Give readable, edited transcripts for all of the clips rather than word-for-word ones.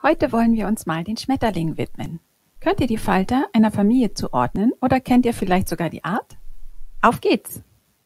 Heute wollen wir uns mal den Schmetterlingen widmen. Könnt ihr die Falter einer Familie zuordnen oder kennt ihr vielleicht sogar die Art? Auf geht's!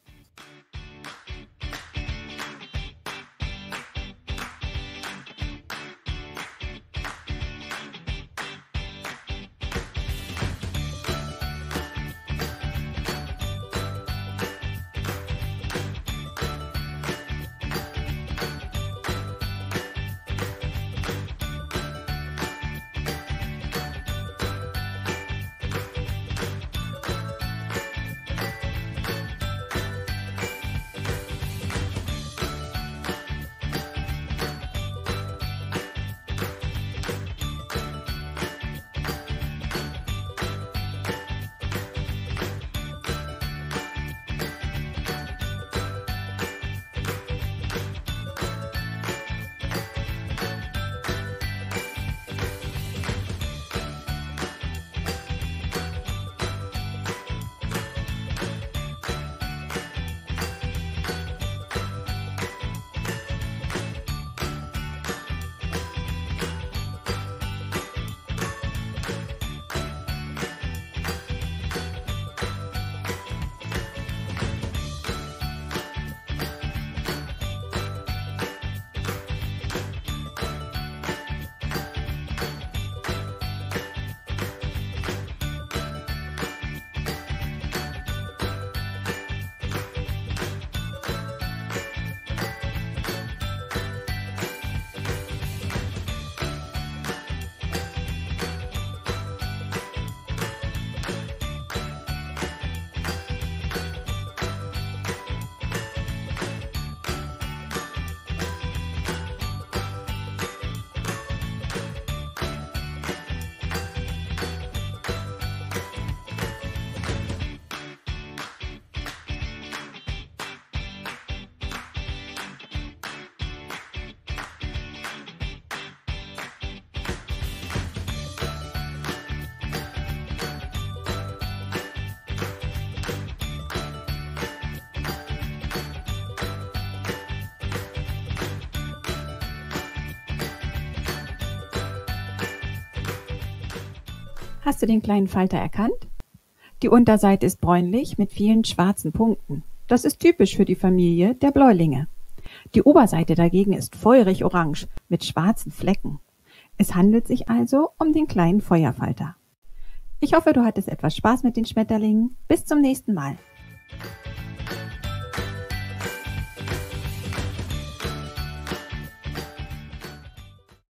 Hast du den kleinen Falter erkannt? Die Unterseite ist bräunlich mit vielen schwarzen Punkten. Das ist typisch für die Familie der Bläulinge. Die Oberseite dagegen ist feurig orange mit schwarzen Flecken. Es handelt sich also um den kleinen Feuerfalter. Ich hoffe, du hattest etwas Spaß mit den Schmetterlingen. Bis zum nächsten Mal.